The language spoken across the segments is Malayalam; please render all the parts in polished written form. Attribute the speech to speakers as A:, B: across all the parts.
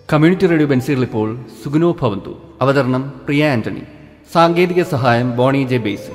A: കമ്മ്യൂണിറ്റി റേഡിയോ ബെൻസികൾ ഇപ്പോൾ സുഗിനോഭവന്തു. അവതരണം പ്രിയ ആന്റണി. സാങ്കേതിക സഹായം ബോണി ജെ ബേസ്.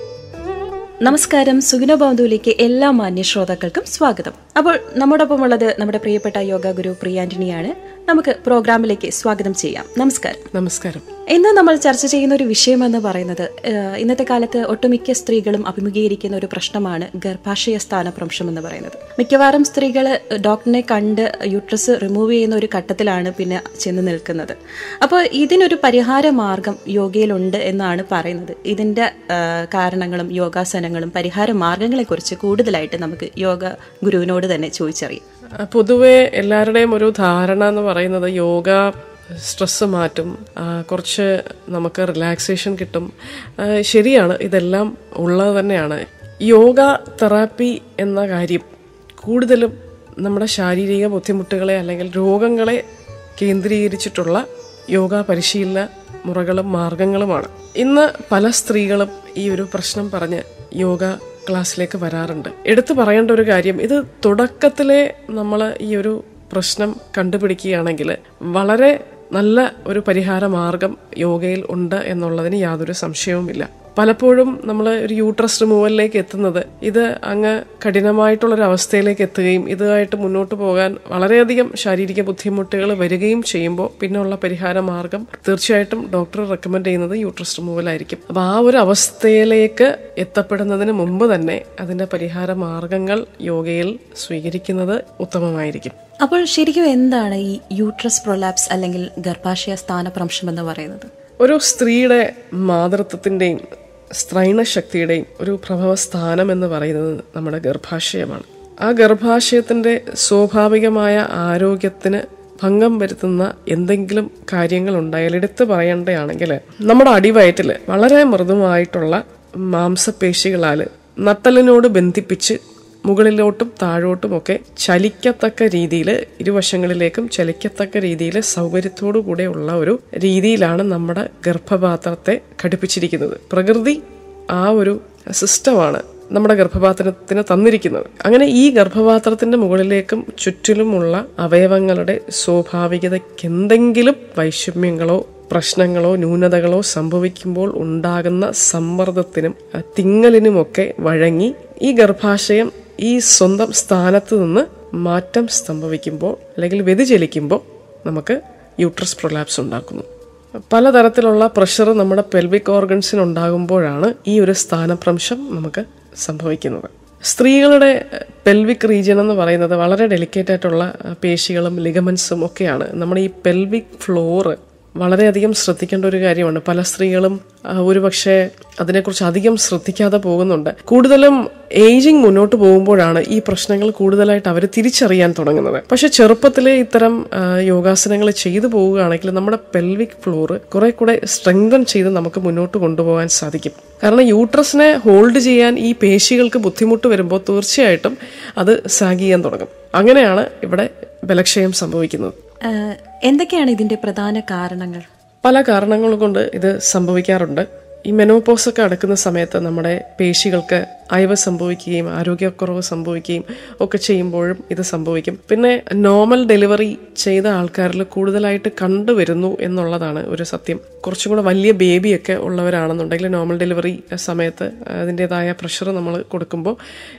B: നമസ്കാരം. സുഗിനോഭവന്തുവിലേക്ക് എല്ലാ മാന്യ ശ്രോതാക്കൾക്കും സ്വാഗതം. അപ്പോൾ നമ്മോടൊപ്പം ഉള്ളത് നമ്മുടെ പ്രിയപ്പെട്ട യോഗ ഗുരു പ്രിയ ആന്റണിയാണ്. നമുക്ക് പ്രോഗ്രാമിലേക്ക് സ്വാഗതം ചെയ്യാം. നമസ്കാരം.
C: നമസ്കാരം.
B: ഇന്ന് നമ്മൾ ചർച്ച ചെയ്യുന്ന ഒരു വിഷയം എന്ന് പറയുന്നത് ഇന്നത്തെ കാലത്ത് ഒട്ടുമിക്ക സ്ത്രീകളും അഭിമുഖീകരിക്കുന്ന ഒരു പ്രശ്നമാണ് ഗർഭാശയ സ്ഥാനഭ്രംശം എന്ന് പറയുന്നത്. മിക്കവാറും സ്ത്രീകൾ ഡോക്ടറിനെ കണ്ട് യൂട്രസ് റിമൂവ് ചെയ്യുന്ന ഒരു ഘട്ടത്തിലാണ് പിന്നെ ചെന്ന് നിൽക്കുന്നത്. അപ്പോൾ ഇതിനൊരു പരിഹാര മാർഗം യോഗയിലുണ്ട് എന്നാണ് പറയുന്നത്. ഇതിന്റെ കാരണങ്ങളും യോഗാസനങ്ങളും പരിഹാര മാർഗങ്ങളെ കുറിച്ച് കൂടുതലായിട്ട് നമുക്ക് യോഗ ഗുരുവിനോട് തന്നെ ചോദിച്ചറിയാം.
C: പൊതുവെ എല്ലാവരുടെയും ഒരു ധാരണ എന്ന് പറയുന്നത് യോഗ സ്ട്രെസ് മാറ്റും, കുറച്ച് നമുക്ക് റിലാക്സേഷൻ കിട്ടും. ശരിയാണ്, ഇതെല്ലാം ഉള്ളത് തന്നെയാണ്. യോഗ തെറാപ്പി എന്ന കാര്യം കൂടുതലും നമ്മുടെ ശാരീരിക ബുദ്ധിമുട്ടുകളെ അല്ലെങ്കിൽ രോഗങ്ങളെ കേന്ദ്രീകരിച്ചിട്ടുള്ള യോഗ പരിശീലന മുറകളും മാർഗങ്ങളുമാണ്. ഇന്ന് പല സ്ത്രീകളും ഈ ഒരു പ്രശ്നം പറഞ്ഞ് യോഗ ക്ലാസ്സിലേക്ക് വരാറുണ്ട്. എടുത്തു പറയേണ്ട ഒരു കാര്യം, ഇത് തുടക്കത്തിലെ നമ്മൾ ഈ ഒരു പ്രശ്നം കണ്ടുപിടിക്കുകയാണെങ്കിൽ വളരെ നല്ല ഒരു പരിഹാര മാർഗം യോഗയിൽ ഉണ്ട് എന്നുള്ളതിന് യാതൊരു സംശയവുമില്ല. പലപ്പോഴും നമ്മൾ ഒരു യൂട്രസ് റിമൂവലിലേക്ക് എത്തുന്നത് ഇത് അങ്ങ് കഠിനമായിട്ടുള്ളൊരു അവസ്ഥയിലേക്ക് എത്തുകയും ഇതുമായിട്ട് മുന്നോട്ട് പോകാൻ വളരെയധികം ശാരീരിക ബുദ്ധിമുട്ടുകൾ വരികയും ചെയ്യുമ്പോൾ പിന്നെയുള്ള പരിഹാര മാർഗം തീർച്ചയായിട്ടും ഡോക്ടർ റെക്കമെൻഡ് ചെയ്യുന്നത് യൂട്രസ് റിമൂവൽ ആയിരിക്കും. അപ്പോൾ ആ ഒരു അവസ്ഥയിലേക്ക് എത്തപ്പെടുന്നതിന് മുമ്പ് തന്നെ അതിന്റെ പരിഹാര മാർഗങ്ങൾ യോഗയിൽ സ്വീകരിക്കുന്നത് ഉത്തമമായിരിക്കും.
B: അപ്പോൾ ശരിക്കും എന്താണ് ഈ യൂട്രസ് പ്രൊലാപ്സ് അല്ലെങ്കിൽ ഗർഭാശയ സ്ഥാനഭ്രംശം എന്ന് പറയുന്നത്?
C: ഒരു സ്ത്രീയുടെ മാതൃത്വത്തിന്റെയും സ്ത്രൈണശക്തിയുടെയും ഒരു പ്രഭവ സ്ഥാനം എന്ന് പറയുന്നത് നമ്മുടെ ഗർഭാശയമാണ്. ആ ഗർഭാശയത്തിന്റെ സ്വാഭാവികമായ ആരോഗ്യത്തിന് ഭംഗം വരുത്തുന്ന എന്തെങ്കിലും കാര്യങ്ങൾ ഉണ്ടായാൽ എടുത്തു പറയേണ്ടതാണെങ്കിൽ നമ്മുടെ അടിവയറ്റിൽ വളരെ മൃദുവായിട്ടുള്ള മാംസപേശികളാൽ നട്ടലിനോട് ബന്ധിപ്പിച്ച് മുകളിലോട്ടും താഴോട്ടുമൊക്കെ ചലിക്കത്തക്ക രീതിയിൽ, ഇരുവശങ്ങളിലേക്കും ചലിക്കത്തക്ക രീതിയിൽ സൗകര്യത്തോടു കൂടെ ഉള്ള ഒരു രീതിയിലാണ് നമ്മുടെ ഗർഭപാത്രത്തെ ഘടിപ്പിച്ചിരിക്കുന്നത്. പ്രകൃതി ആ ഒരു സിസ്റ്റമാണ് നമ്മുടെ ഗർഭപാത്രത്തിന് തന്നിരിക്കുന്നത്. അങ്ങനെ ഈ ഗർഭപാത്രത്തിന്റെ മുകളിലേക്കും ചുറ്റിലുമുള്ള അവയവങ്ങളുടെ സ്വാഭാവികതയ്ക്ക് എന്തെങ്കിലും വൈഷമ്യങ്ങളോ പ്രശ്നങ്ങളോ ന്യൂനതകളോ സംഭവിക്കുമ്പോൾ ഉണ്ടാകുന്ന സമ്മർദ്ദത്തിനും തിങ്ങലിനുമൊക്കെ വഴങ്ങി ഈ ഗർഭാശയം ഈ സ്വന്തം സ്ഥാനത്ത് നിന്ന് മാറ്റം സംഭവിക്കുമ്പോൾ അല്ലെങ്കിൽ വ്യതിചലിക്കുമ്പോൾ നമുക്ക് യൂട്രസ് പ്രൊലാപ്സ് ഉണ്ടാക്കുന്നു. പലതരത്തിലുള്ള പ്രഷർ നമ്മുടെ പെൽവിക് ഓർഗൻസിന് ഉണ്ടാകുമ്പോഴാണ് ഈ ഒരു സ്ഥാനഭ്രംശം നമുക്ക് സംഭവിക്കുന്നത്. സ്ത്രീകളുടെ പെൽവിക് റീജിയൻ എന്ന് പറയുന്നത് വളരെ ഡെലിക്കേറ്റ് ആയിട്ടുള്ള പേശികളും ലിഗമെന്റ്സും ഒക്കെയാണ്. നമ്മുടെ ഈ പെൽവിക് ഫ്ലോറ് വളരെയധികം ശ്രദ്ധിക്കേണ്ട ഒരു കാര്യമാണ്. പല സ്ത്രീകളും ഒരുപക്ഷെ അതിനെക്കുറിച്ച് അധികം ശ്രദ്ധിക്കാതെ പോകുന്നുണ്ട്. കൂടുതലും ഏജിങ് മുന്നോട്ട് പോകുമ്പോഴാണ് ഈ പ്രശ്നങ്ങൾ കൂടുതലായിട്ട് അവർ തിരിച്ചറിയാൻ തുടങ്ങുന്നത്. പക്ഷെ ചെറുപ്പത്തിലെ ഇത്തരം യോഗാസനങ്ങൾ ചെയ്തു പോവുകയാണെങ്കിൽ നമ്മുടെ പെൽവിക് ഫ്ലോർ കുറെ കൂടെ സ്ട്രെങ്തൻ ചെയ്ത് നമുക്ക് മുന്നോട്ട് കൊണ്ടുപോകാൻ സാധിക്കും. കാരണം യൂട്രസിനെ ഹോൾഡ് ചെയ്യാൻ ഈ പേശികൾക്ക് ബുദ്ധിമുട്ട് വരുമ്പോൾ തീർച്ചയായിട്ടും അത് സാഗ് ചെയ്യാൻ തുടങ്ങും. അങ്ങനെയാണ് ഇവിടെ ബലക്ഷയം സംഭവിക്കുന്നത്.
B: എന്തൊക്കെയാണ് ഇതിന്റെ പ്രധാന കാരണങ്ങൾ?
C: പല കാരണങ്ങൾ കൊണ്ട് ഇത് സംഭവിക്കാറുണ്ട്. ഈ മെനോപോസ് ഒക്കെ അടുക്കുന്ന സമയത്ത് നമ്മുടെ പേശികൾക്ക് അയവ് സംഭവിക്കുകയും ആരോഗ്യക്കുറവ് സംഭവിക്കുകയും ഒക്കെ ചെയ്യുമ്പോഴും ഇത് സംഭവിക്കും. പിന്നെ നോർമൽ ഡെലിവറി ചെയ്ത ആൾക്കാരിൽ കൂടുതലായിട്ട് കണ്ടുവരുന്നു എന്നുള്ളതാണ് ഒരു സത്യം. കുറച്ചും കൂടെ വലിയ ബേബിയൊക്കെ ഉള്ളവരാണെന്നുണ്ടെങ്കിൽ നോർമൽ ഡെലിവറി സമയത്ത് അതിൻ്റെതായ പ്രഷർ നമ്മൾ കൊടുക്കുമ്പോൾ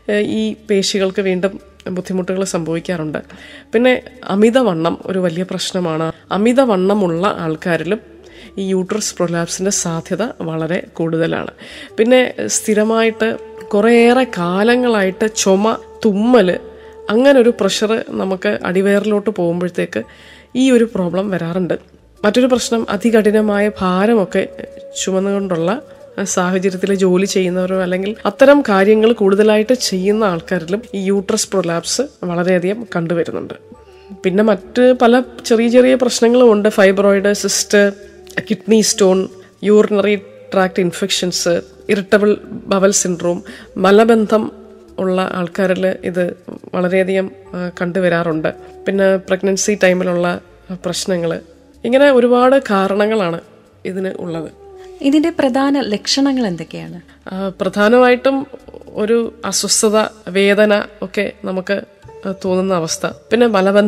C: ഈ പേശികൾക്ക് വീണ്ടും ബുദ്ധിമുട്ടുകൾ സംഭവിക്കാറുണ്ട്. പിന്നെ അമിതവണ്ണം ഒരു വലിയ പ്രശ്നമാണ്. അമിതവണ്ണമുള്ള ആൾക്കാരിലും ഈ യൂട്രസ് പ്രൊലാപ്സിന്റെ സാധ്യത വളരെ കൂടുതലാണ്. പിന്നെ സ്ഥിരമായിട്ട് കുറേയേറെ കാലങ്ങളായിട്ട് ചുമ, തുമ്മൽ, അങ്ങനെ ഒരു പ്രഷർ നമുക്ക് അടിവയറിലോട്ട് പോകുമ്പോഴത്തേക്ക് ഈ ഒരു പ്രോബ്ലം വരാറുണ്ട്. മറ്റൊരു പ്രശ്നം അതികഠിനമായ ഭാരമൊക്കെ ചുമന്നുകൊണ്ടുള്ള സാഹചര്യത്തിൽ ജോലി ചെയ്യുന്നവരോ അല്ലെങ്കിൽ അത്തരം കാര്യങ്ങൾ കൂടുതലായിട്ട് ചെയ്യുന്ന ആൾക്കാരിലും ഈ യൂട്രസ് പ്രൊലാപ്സ് വളരെയധികം കണ്ടുവരുന്നുണ്ട്. പിന്നെ മറ്റ് പല ചെറിയ ചെറിയ പ്രശ്നങ്ങളും ഉണ്ട്. Fibroid, cyst, kidney stone, urinary tract infections, irritable bowel syndrome, മലബന്ധം ഉള്ള ആൾക്കാരിൽ ഇത് വളരെയധികം കണ്ടുവരാറുണ്ട്. പിന്നെ പ്രഗ്നൻസി ടൈമിലുള്ള പ്രശ്നങ്ങൾ, ഇങ്ങനെ ഒരുപാട് കാരണങ്ങളാണ് ഇതിന് ഉള്ളത്.
B: ഇതിന്റെ പ്രധാന ലക്ഷണങ്ങൾ എന്തൊക്കെയാണ്?
C: പ്രധാനമായിട്ടും ഒരു അസ്വസ്ഥത, വേദന ഒക്കെ നമുക്ക് തോന്നുന്ന അവസ്ഥ. പിന്നെ മലബന്ധം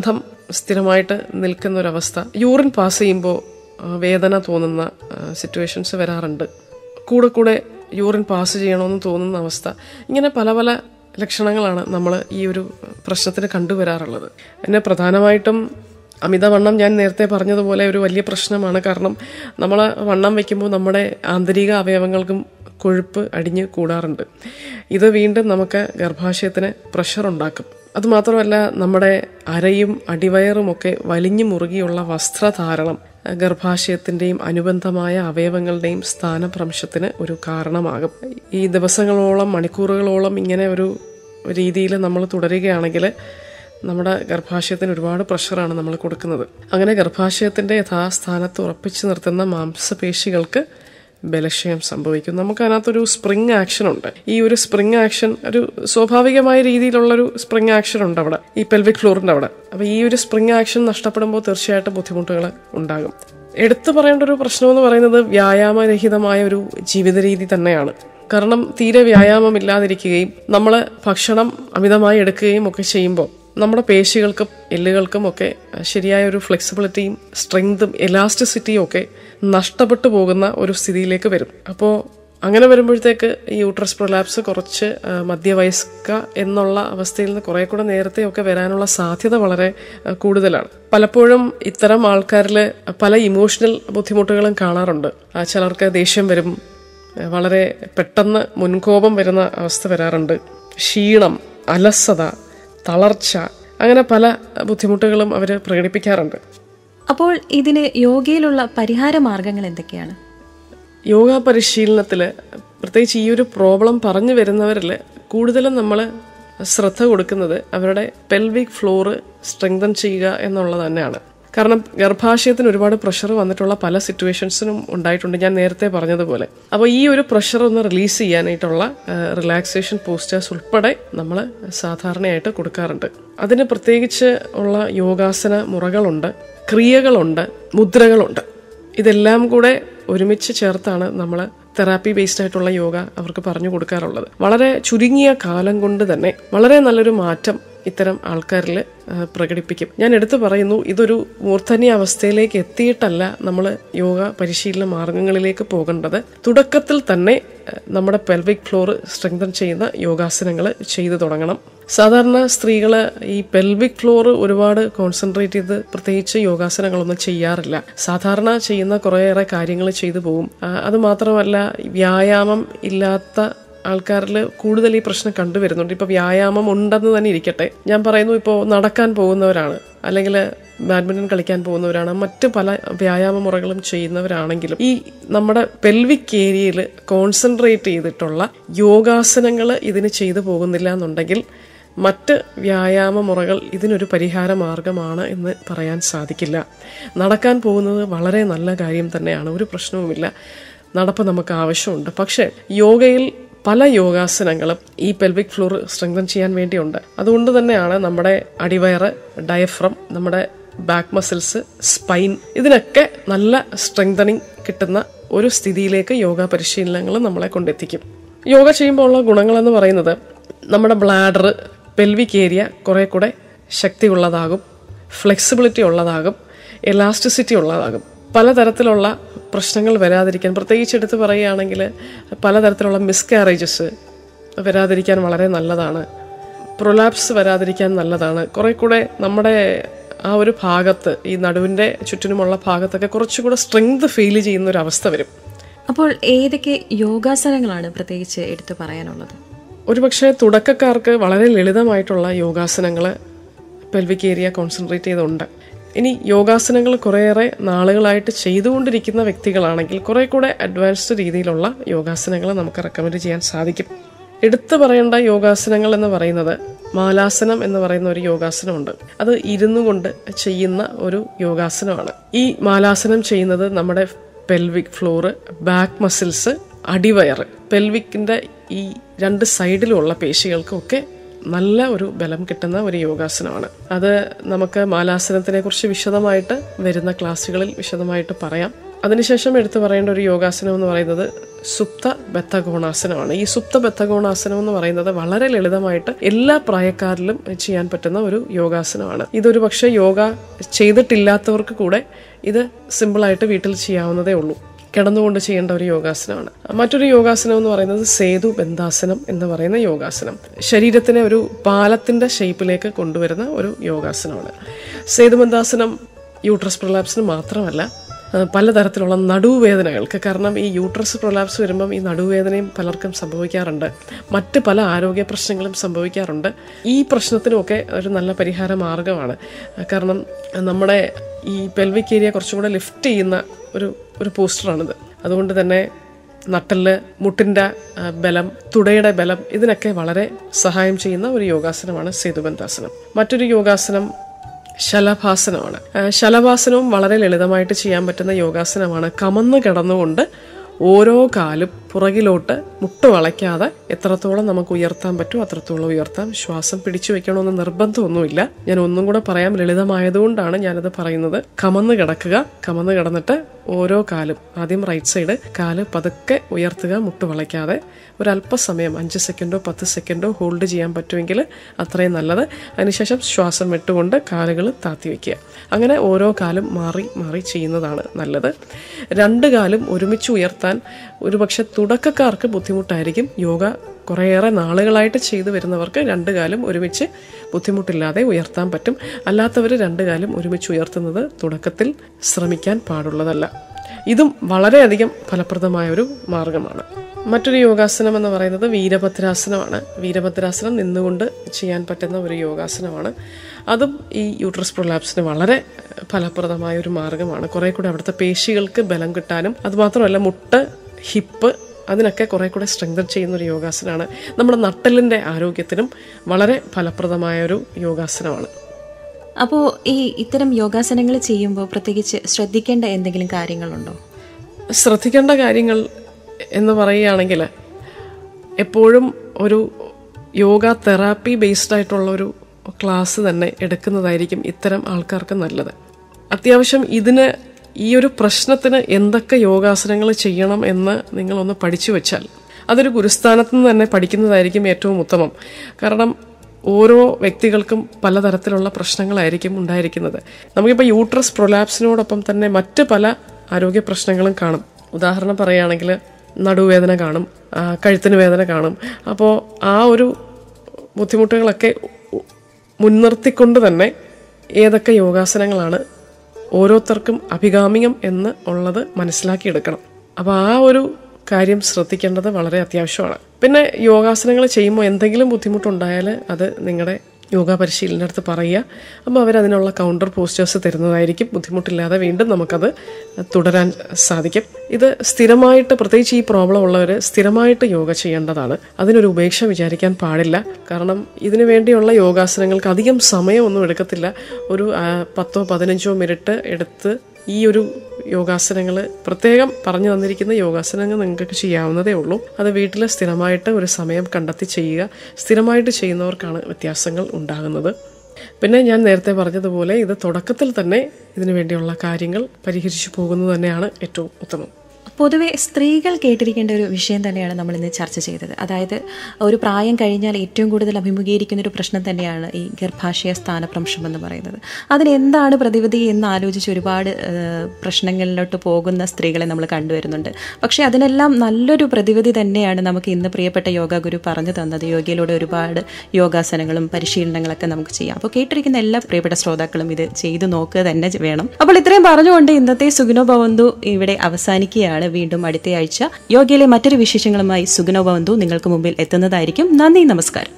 C: സ്ഥിരമായിട്ട് നിൽക്കുന്ന ഒരവസ്ഥ, യൂറിൻ പാസ് ചെയ്യുമ്പോൾ വേദന തോന്നുന്ന സിറ്റുവേഷൻസ് വരാറുണ്ട്, കൂടെ കൂടെ യൂറിൻ പാസ് ചെയ്യണമെന്ന് തോന്നുന്ന അവസ്ഥ, ഇങ്ങനെ പല പല ലക്ഷണങ്ങളാണ് നമ്മൾ ഈ ഒരു പ്രശ്നത്തിന് കണ്ടുവരാറുള്ളത്. പിന്നെ പ്രധാനമായിട്ടും അമിതവണ്ണം ഞാൻ നേരത്തെ പറഞ്ഞതുപോലെ ഒരു വലിയ പ്രശ്നമാണ്. കാരണം നമ്മൾ വണ്ണം വയ്ക്കുമ്പോൾ നമ്മുടെ ആന്തരിക അവയവങ്ങൾക്കും കൊഴുപ്പ് അടിഞ്ഞ് കൂടാറുണ്ട്. ഇത് വീണ്ടും നമുക്ക് ഗർഭാശയത്തിന് പ്രഷർ ഉണ്ടാക്കും. അതുമാത്രമല്ല, നമ്മുടെ അരയും അടിവയറുമൊക്കെ വലിഞ്ഞു മുറുകിയുള്ള വസ്ത്രധാരണം ഗർഭാശയത്തിൻ്റെയും അനുബന്ധമായ അവയവങ്ങളുടെയും സ്ഥാനഭ്രംശത്തിന് ഒരു കാരണമാകും. ഈ ദിവസങ്ങളോളം മണിക്കൂറുകളോളം ഇങ്ങനെ ഒരു രീതിയിൽ നമ്മൾ തുടരുകയാണെങ്കിൽ നമ്മുടെ ഗർഭാശയത്തിന് ഒരുപാട് പ്രഷറാണ് നമ്മൾ കൊടുക്കുന്നത്. അങ്ങനെ ഗർഭാശയത്തിൻ്റെ യഥാസ്ഥാനത്ത് ഉറപ്പിച്ചു നിർത്തുന്ന മാംസപേശികൾക്ക് ബലക്ഷയം സംഭവിക്കും. നമുക്ക് അതിനകത്തൊരു സ്പ്രിങ് ആക്ഷൻ ഉണ്ട്. ഈ ഒരു സ്പ്രിങ് ആക്ഷൻ ഒരു സ്വാഭാവികമായ രീതിയിലുള്ളൊരു സ്പ്രിങ് ആക്ഷൻ ഉണ്ട് അവിടെ, ഈ പെൽവിക് ഫ്ലോറിൻ്റെ അവിടെ. അപ്പോൾ ഈ ഒരു സ്പ്രിങ് ആക്ഷൻ നഷ്ടപ്പെടുമ്പോൾ തീർച്ചയായിട്ടും ബുദ്ധിമുട്ടുകൾ ഉണ്ടാകും. എടുത്തു പറയേണ്ട ഒരു പ്രശ്നമെന്ന് പറയുന്നത് വ്യായാമരഹിതമായ ഒരു ജീവിത രീതി തന്നെയാണ്. കാരണം തീരെ വ്യായാമം ഇല്ലാതിരിക്കുകയും നമ്മൾ ഭക്ഷണം അമിതമായി എടുക്കുകയും ഒക്കെ ചെയ്യുമ്പോൾ നമ്മുടെ പേശികൾക്കും എല്ലുകൾക്കും ഒക്കെ ശരിയായ ഒരു ഫ്ലെക്സിബിലിറ്റിയും സ്ട്രെങ്തും എലാസ്റ്റിസിറ്റിയും ഒക്കെ നഷ്ടപ്പെട്ടു പോകുന്ന ഒരു സ്ഥിതിയിലേക്ക് വരും. അപ്പോൾ അങ്ങനെ വരുമ്പോഴത്തേക്ക് ഈ യൂട്രസ് പ്രൊലാപ്സ് കുറച്ച് മധ്യവയസ്ക എന്നുള്ള അവസ്ഥയിൽ നിന്ന് കുറെ കൂടെ നേരത്തെയൊക്കെ വരാനുള്ള സാധ്യത വളരെ കൂടുതലാണ്. പലപ്പോഴും ഇത്തരം ആൾക്കാരിൽ പല ഇമോഷണൽ ബുദ്ധിമുട്ടുകളും കാണാറുണ്ട്. ചിലർക്ക് ദേഷ്യം വരും, വളരെ പെട്ടെന്ന് മുൻകോപം വരുന്ന അവസ്ഥ വരാറുണ്ട്, ക്ഷീണം, അലസത, തളർച്ച, അങ്ങനെ പല ബുദ്ധിമുട്ടുകളും അവർ പ്രകടിപ്പിക്കാറുണ്ട്.
B: അപ്പോൾ ഇതിന് യോഗയിലുള്ള പരിഹാര മാർഗങ്ങൾ എന്തൊക്കെയാണ്?
C: യോഗ പരിശീലനത്തിൽ പ്രത്യേകിച്ച് ഈ ഒരു പ്രോബ്ലം പറഞ്ഞു വരുന്നവരിൽ കൂടുതലും നമ്മൾ ശ്രദ്ധ കൊടുക്കുന്നത് അവരുടെ പെൽവിക് ഫ്ലോറ് സ്ട്രെങ്തൻ ചെയ്യുക എന്നുള്ളത് തന്നെയാണ്. കാരണം ഗർഭാശയത്തിന് ഒരുപാട് പ്രഷർ വന്നിട്ടുള്ള പല സിറ്റുവേഷൻസിനും ഉണ്ടായിട്ടുണ്ട്, ഞാൻ നേരത്തെ പറഞ്ഞതുപോലെ. അപ്പോൾ ഈ ഒരു പ്രഷർ ഒന്ന് റിലീസ് ചെയ്യാനായിട്ടുള്ള റിലാക്സേഷൻ പോസ്റ്റേഴ്സ് ഉൾപ്പെടെ നമ്മൾ സാധാരണയായിട്ട് കൊടുക്കാറുണ്ട്. അതിന് പ്രത്യേകിച്ച് ഉള്ള യോഗാസന മുറകളുണ്ട്, ക്രിയകളുണ്ട്, മുദ്രകളുണ്ട്. ഇതെല്ലാം കൂടെ ഒരുമിച്ച് ചേർത്താണ് നമ്മൾ തെറാപ്പി ബേസ്ഡ് ആയിട്ടുള്ള യോഗ അവർക്ക് പറഞ്ഞു കൊടുക്കാറുള്ളത്. വളരെ ചുരുങ്ങിയ കാലം കൊണ്ട് തന്നെ വളരെ നല്ലൊരു മാറ്റം ഇത്തരം ആൾക്കാരിൽ പ്രകടിപ്പിക്കും. ഞാൻ എടുത്തു പറയുന്നു, ഇതൊരു മൂർധന്യ അവസ്ഥയിലേക്ക് എത്തിയിട്ടല്ല നമ്മൾ യോഗ പരിശീലന മാർഗങ്ങളിലേക്ക് പോകേണ്ടത്. തുടക്കത്തിൽ തന്നെ നമ്മുടെ പെൽവിക് ഫ്ലോർ സ്ട്രെങ്തൻ ചെയ്യുന്ന യോഗാസനങ്ങൾ ചെയ്തു തുടങ്ങണം. സാധാരണ സ്ത്രീകൾ ഈ പെൽവിക് ഫ്ലോർ ഒരുപാട് കോൺസെൻട്രേറ്റ് ചെയ്ത് പ്രത്യേകിച്ച് യോഗാസനങ്ങളൊന്നും ചെയ്യാറില്ല. സാധാരണ ചെയ്യുന്ന കുറേയേറെ കാര്യങ്ങൾ ചെയ്തു പോകും. അതുമാത്രമല്ല, വ്യായാമം ഇല്ലാത്ത ആൾക്കാരിൽ കൂടുതൽ ഈ പ്രശ്നം കണ്ടുവരുന്നുണ്ട്. ഇപ്പോൾ വ്യായാമം ഉണ്ടെന്ന് തന്നെ ഇരിക്കട്ടെ, ഞാൻ പറയുന്നു, ഇപ്പോൾ നടക്കാൻ പോകുന്നവരാണ്, അല്ലെങ്കിൽ ബാഡ്മിന്റൺ കളിക്കാൻ പോകുന്നവരാണ്, മറ്റ് പല വ്യായാമ മുറകളും ചെയ്യുന്നവരാണെങ്കിലും ഈ നമ്മുടെ പെൽവിക് ഏരിയയിൽ കോൺസെൻട്രേറ്റ് ചെയ്തിട്ടുള്ള യോഗാസനങ്ങൾ ഇതിന് ചെയ്തു പോകുന്നില്ല എന്നുണ്ടെങ്കിൽ മറ്റ് വ്യായാമ മുറകൾ ഇതിനൊരു പരിഹാര മാർഗമാണ് എന്ന് പറയാൻ സാധിക്കില്ല. നടക്കാൻ പോകുന്നത് വളരെ നല്ല കാര്യം തന്നെയാണ്, ഒരു പ്രശ്നവുമില്ല, നടപ്പ് നമുക്ക് ആവശ്യമുണ്ട്. പക്ഷേ യോഗയിൽ പല യോഗാസനങ്ങളും ഈ പെൽവിക് ഫ്ലോർ സ്ട്രെങ്തൻ ചെയ്യാൻ വേണ്ടിയുണ്ട്. അതുകൊണ്ട് തന്നെയാണ് നമ്മുടെ അടിവയറ്, ഡയഫ്രം, നമ്മുടെ ബാക്ക് മസിൽസ്, സ്പൈൻ, ഇതിനൊക്കെ നല്ല സ്ട്രെങ്തനിങ് കിട്ടുന്ന ഒരു സ്ഥിതിയിലേക്ക് യോഗ പരിശീലനങ്ങൾ നമ്മളെ കൊണ്ടെത്തിക്കും. യോഗ ചെയ്യുമ്പോൾ ഉള്ള ഗുണങ്ങളെന്ന് പറയുന്നത് നമ്മുടെ ബ്ലാഡർ, പെൽവിക് ഏരിയ കുറെ കൂടെ ശക്തി ഉള്ളതാകും, ഫ്ലെക്സിബിലിറ്റി ഉള്ളതാകും, എലാസ്റ്റിസിറ്റി ഉള്ളതാകും. പലതരത്തിലുള്ള പ്രശ്നങ്ങൾ വരാതിരിക്കാൻ, പ്രത്യേകിച്ച് എടുത്ത് പറയുകയാണെങ്കിൽ പലതരത്തിലുള്ള മിസ്കാരേജസ് വരാതിരിക്കാൻ വളരെ നല്ലതാണ്, പ്രൊലാപ്സ് വരാതിരിക്കാൻ നല്ലതാണ്. കുറെ കൂടെ നമ്മുടെ ആ ഒരു ഭാഗത്ത്, ഈ നടുവിൻ്റെ ചുറ്റിനുമുള്ള ഭാഗത്തൊക്കെ കുറച്ചുകൂടെ സ്ട്രെങ്ത് ഫീൽ ചെയ്യുന്ന ഒരു അവസ്ഥ വരും.
B: അപ്പോൾ ഏതൊക്കെ യോഗാസനങ്ങളാണ് പ്രത്യേകിച്ച് എടുത്തു പറയാനുള്ളത്?
C: ഒരുപക്ഷെ തുടക്കക്കാർക്ക് വളരെ ലളിതമായിട്ടുള്ള യോഗാസനങ്ങൾ പെൽവിക് ഏരിയ കോൺസെൻട്രേറ്റ് ചെയ്തുണ്ട്. ഇനി യോഗാസനങ്ങൾ കുറേയേറെ നാളുകളായിട്ട് ചെയ്തുകൊണ്ടിരിക്കുന്ന വ്യക്തികളാണെങ്കിൽ കുറെ കൂടെ അഡ്വാൻസ്ഡ് രീതിയിലുള്ള യോഗാസനങ്ങൾ നമുക്ക് റെക്കമെൻഡ് ചെയ്യാൻ സാധിക്കും. എടുത്തു പറയേണ്ട യോഗാസനങ്ങൾ എന്ന് പറയുന്നത് മാലാസനം എന്ന് പറയുന്ന ഒരു യോഗാസനമുണ്ട്. അത് ഇരുന്നു കൊണ്ട് ചെയ്യുന്ന ഒരു യോഗാസനമാണ്. ഈ മാലാസനം ചെയ്യുന്നത് നമ്മുടെ പെൽവിക് ഫ്ലോറ്, ബാക്ക് മസിൽസ്, അടിവയറ്, പെൽവിക്കിന്റെ ഈ രണ്ട് സൈഡിലുമുള്ള പേശികൾക്കൊക്കെ നല്ല ഒരു ബലം കിട്ടുന്ന ഒരു യോഗാസനമാണ്. അത് നമുക്ക് മാലാസനത്തിനെ കുറിച്ച് വിശദമായിട്ട് വരുന്ന ക്ലാസ്സുകളിൽ വിശദമായിട്ട് പറയാം. അതിനുശേഷം എടുത്തു പറയേണ്ട ഒരു യോഗാസനം എന്ന് പറയുന്നത് സുപ്ത ബദ്ധകോണാസനമാണ്. ഈ സുപ്ത ബദ്ധകോണാസനം എന്ന് പറയുന്നത് വളരെ ലളിതമായിട്ട് എല്ലാ പ്രായക്കാരിലും ചെയ്യാൻ പറ്റുന്ന ഒരു യോഗാസനമാണ്. ഇതൊരു പക്ഷേ യോഗ ചെയ്തിട്ടില്ലാത്തവർക്ക് കൂടെ ഇത് സിമ്പിളായിട്ട് വീട്ടിൽ ചെയ്യാവുന്നതേ ഉള്ളൂ. കിടന്നുകൊണ്ട് ചെയ്യേണ്ട ഒരു യോഗാസനമാണ്. മറ്റൊരു യോഗാസനം എന്ന് പറയുന്നത് സേതു ബന്ധാസനം എന്ന് പറയുന്ന യോഗാസനം. ശരീരത്തിനെ ഒരു പാലത്തിന്റെ ഷേപ്പിലേക്ക് കൊണ്ടുവരുന്ന ഒരു യോഗാസനമാണ്. സേതു ബന്ധാസനം യൂട്രസ് പ്രൊലാപ്സിന് മാത്രമല്ല, പലതരത്തിലുള്ള നടുവേദനകൾക്ക്, കാരണം ഈ യൂട്രസ് പ്രൊലാപ്സ് വരുമ്പം ഈ നടുവേദനയും പലർക്കും സംഭവിക്കാറുണ്ട്, മറ്റ് പല ആരോഗ്യ പ്രശ്നങ്ങളും സംഭവിക്കാറുണ്ട്. ഈ പ്രശ്നത്തിനുമൊക്കെ ഒരു നല്ല പരിഹാര മാർഗമാണ്. കാരണം നമ്മുടെ ഈ പെൽവിക് ഏരിയ കുറച്ചും കൂടെ ലിഫ്റ്റ് ചെയ്യുന്ന ഒരു പോസ്റ്ററാണിത്. അതുകൊണ്ട് തന്നെ നട്ടല്, മുട്ടിൻ്റെ ബലം, തുടയുടെ ബലം, ഇതിനൊക്കെ വളരെ സഹായം ചെയ്യുന്ന ഒരു യോഗാസനമാണ് സേതുബന്ധാസനം. മറ്റൊരു യോഗാസനം ശലഭാസനമാണ്. ശലഭാസനവും വളരെ ലളിതമായിട്ട് ചെയ്യാൻ പറ്റുന്ന യോഗാസനമാണ്. കമന്ന് കിടന്നുകൊണ്ട് ഓരോ കാലും പുറകിലോട്ട് മുട്ട് വളയ്ക്കാതെ എത്രത്തോളം നമുക്ക് ഉയർത്താൻ പറ്റും അത്രത്തോളം ഉയർത്താം. ശ്വാസം പിടിച്ചു വെക്കണമെന്ന് നിർബന്ധമൊന്നുമില്ല. ഞാൻ ഒന്നും കൂടെ പറയാം, ലളിതമായതുകൊണ്ടാണ് ഞാനത് പറയുന്നത്. കമന്ന് കിടക്കുക, കമന്ന് കിടന്നിട്ട് ഓരോ കാലും, ആദ്യം റൈറ്റ് സൈഡ് കാല് പതുക്കെ ഉയർത്തുക, മുട്ട് വളയ്ക്കാതെ. ഒരല്പസമയം 5 സെക്കൻഡോ 10 സെക്കൻഡോ ഹോൾഡ് ചെയ്യാൻ പറ്റുമെങ്കിൽ അത്രയും നല്ലത്. അതിനുശേഷം ശ്വാസം വിട്ടുകൊണ്ട് കാലുകൾ താത്തി വയ്ക്കുക. അങ്ങനെ ഓരോ കാലും മാറി മാറി ചെയ്യുന്നതാണ് നല്ലത്. 2 കാലും ഒരുമിച്ച് ഉയർത്താൻ ഒരുപക്ഷെ തുടക്കക്കാർക്ക് ബുദ്ധിമുട്ടായിരിക്കും. യോഗ കുറേയേറെ നാളുകളായിട്ട് ചെയ്തു വരുന്നവർക്ക് 2 കാലും ഒരുമിച്ച് ബുദ്ധിമുട്ടില്ലാതെ ഉയർത്താൻ പറ്റും. അല്ലാത്തവർ 2 കാലും ഒരുമിച്ച് ഉയർത്തുന്നത് തുടക്കത്തിൽ ശ്രമിക്കാൻ പാടുള്ളതല്ല. ഇതും വളരെയധികം ഫലപ്രദമായ ഒരു മാർഗമാണ്. മറ്റൊരു യോഗാസനം എന്ന് പറയുന്നത് വീരഭദ്രാസനമാണ്. വീരഭദ്രാസനം നിന്നുകൊണ്ട് ചെയ്യാൻ പറ്റുന്ന ഒരു യോഗാസനമാണ്. അതും ഈ യൂട്രസ് പ്രൊലാപ്സിന് വളരെ ഫലപ്രദമായ ഒരു മാർഗമാണ്. കുറെ കൂടെ അവിടുത്തെ പേശികൾക്ക് ബലം കിട്ടാനും, അതുമാത്രമല്ല മുട്ട്, ഹിപ്പ്, അതിനൊക്കെ കുറെ കൂടെ സ്ട്രെങ്തൻ ചെയ്യുന്ന ഒരു യോഗാസനമാണ്. നമ്മുടെ നട്ടലിൻ്റെ ആരോഗ്യത്തിനും വളരെ ഫലപ്രദമായ ഒരു യോഗാസനമാണ്.
B: അപ്പോൾ ഈ ഇത്തരം യോഗാസനങ്ങൾ ചെയ്യുമ്പോൾ പ്രത്യേകിച്ച് ശ്രദ്ധിക്കേണ്ട എന്തെങ്കിലും കാര്യങ്ങളുണ്ടോ?
C: ശ്രദ്ധിക്കേണ്ട കാര്യങ്ങൾ എന്ന് പറയുകയാണെങ്കിൽ, എപ്പോഴും ഒരു യോഗ തെറാപ്പി ബേസ്ഡ് ആയിട്ടുള്ള ഒരു ക്ലാസ് തന്നെ എടുക്കുന്നതായിരിക്കും ഇത്തരം ആൾക്കാർക്ക് നല്ലത്. അത്യാവശ്യം ഈ ഒരു പ്രശ്നത്തിന് എന്തൊക്കെ യോഗാസനങ്ങൾ ചെയ്യണം എന്ന് നിങ്ങളൊന്ന് പഠിച്ചു വെച്ചാൽ അതൊരു ഗുരുസ്ഥാനത്ത് നിന്ന് തന്നെ പഠിക്കുന്നതായിരിക്കും ഏറ്റവും ഉത്തമം. കാരണം ഓരോ വ്യക്തികൾക്കും പലതരത്തിലുള്ള പ്രശ്നങ്ങളായിരിക്കും ഉണ്ടായിരിക്കുന്നത്. നമുക്കിപ്പോൾ യൂട്രസ് പ്രൊലാപ്സിനോടൊപ്പം തന്നെ മറ്റ് പല ആരോഗ്യ പ്രശ്നങ്ങളും കാണും. ഉദാഹരണം പറയുകയാണെങ്കിൽ നടുവേദന കാണും, കഴുത്തിന് വേദന കാണും. അപ്പോൾ ആ ഒരു ബുദ്ധിമുട്ടുകളൊക്കെ മുൻനിർത്തിക്കൊണ്ട് തന്നെ ഏതൊക്കെ യോഗാസനങ്ങളാണ് ഓരോരുത്തർക്കും അഭികാമ്യം എന്ന് ഉള്ളത് മനസ്സിലാക്കിയെടുക്കണം. അപ്പോൾ ആ ഒരു കാര്യം ശ്രദ്ധിക്കേണ്ടത് വളരെ അത്യാവശ്യമാണ്. പിന്നെ യോഗാസനങ്ങൾ ചെയ്യുമ്പോൾ എന്തെങ്കിലും ബുദ്ധിമുട്ടുണ്ടായാൽ അത് നിങ്ങളുടെ യോഗ പരിശീലന അടുത്ത് പറയുക. അപ്പോൾ അവരതിനുള്ള കൗണ്ടർ പോസ്റ്റേഴ്സ് തരുന്നതായിരിക്കും. ബുദ്ധിമുട്ടില്ലാതെ വീണ്ടും നമുക്കത് തുടരാൻ സാധിക്കും. ഇത് സ്ഥിരമായിട്ട്, പ്രത്യേകിച്ച് ഈ പ്രോബ്ലം ഉള്ളവർ സ്ഥിരമായിട്ട് യോഗ ചെയ്യേണ്ടതാണ്. അതിനൊരു ഉപേക്ഷ വിചാരിക്കാൻ പാടില്ല. കാരണം ഇതിനു വേണ്ടിയുള്ള യോഗാസനങ്ങൾക്ക് അധികം സമയമൊന്നും എടുക്കത്തില്ല. ഒരു 10-15 മിനിറ്റ് എടുത്ത് ഈ ഒരു യോഗാസനങ്ങൾ, പ്രത്യേകം പറഞ്ഞു തന്നിരിക്കുന്ന യോഗാസനങ്ങൾ നിങ്ങൾക്ക് ചെയ്യാവുന്നതേ ഉള്ളൂ. അത് വീട്ടിൽ സ്ഥിരമായിട്ട് ഒരു സമയം കണ്ടെത്തി ചെയ്യുക. സ്ഥിരമായിട്ട് ചെയ്യുന്നവർക്കാണ് വ്യത്യാസങ്ങൾ ഉണ്ടാകുന്നത്. പിന്നെ ഞാൻ നേരത്തെ പറഞ്ഞതുപോലെ ഇത് തുടക്കത്തിൽ തന്നെ ഇതിനു വേണ്ടിയുള്ള കാര്യങ്ങൾ പരിഹരിച്ചു പോകുന്നത് തന്നെയാണ് ഏറ്റവും ഉത്തമം.
B: പൊതുവെ സ്ത്രീകൾ കേട്ടിരിക്കേണ്ട ഒരു വിഷയം തന്നെയാണ് നമ്മൾ ഇന്ന് ചർച്ച ചെയ്തത്. അതായത് ഒരു പ്രായം കഴിഞ്ഞാൽ ഏറ്റവും കൂടുതൽ അഭിമുഖീകരിക്കുന്ന ഒരു പ്രശ്നം തന്നെയാണ് ഈ ഗർഭാശയ സ്ഥാനഭ്രംശം എന്ന് പറയുന്നത്. അതിനെന്താണ് പ്രതിവിധി എന്ന് ആലോചിച്ച് ഒരുപാട് പ്രശ്നങ്ങളിലോട്ട് പോകുന്ന സ്ത്രീകളെ നമ്മൾ കണ്ടുവരുന്നുണ്ട്. പക്ഷേ അതിനെല്ലാം നല്ലൊരു പ്രതിവിധി തന്നെയാണ് നമുക്ക് ഇന്ന് പ്രിയപ്പെട്ട യോഗ ഗുരു പറഞ്ഞു തന്നത്. യോഗയിലൂടെ ഒരുപാട് യോഗാസനങ്ങളും പരിശീലനങ്ങളൊക്കെ നമുക്ക് ചെയ്യാം. അപ്പോൾ കേട്ടിരിക്കുന്ന എല്ലാ പ്രിയപ്പെട്ട ശ്രോതാക്കളും ഇത് ചെയ്തു നോക്കുക തന്നെ വേണം. അപ്പോൾ ഇത്രയും പറഞ്ഞുകൊണ്ട് ഇന്നത്തെ സുഖിനോഭവന്തു ഇവിടെ അവസാനിക്കുകയാണ്. വീണ്ടും അടുത്തയാഴ്ച യോഗയിലെ മറ്റൊരു വിശേഷങ്ങളുമായി സുഖിനോഭവന്തു നിങ്ങൾക്ക് മുമ്പിൽ എത്തുന്നതായിരിക്കും. നന്ദി, നമസ്കാരം.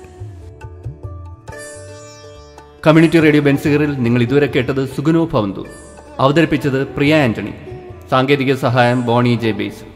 A: കമ്മ്യൂണിറ്റി റേഡിയോ ബെൻസിഗറിൽ നിങ്ങൾ ഇതുവരെ കേട്ടത് സുഖിനോഭവന്തു. അവതരിപ്പിച്ചത് പ്രിയ ആന്റണി. സാങ്കേതിക സഹായം ബോണി ജെ ബേസ്.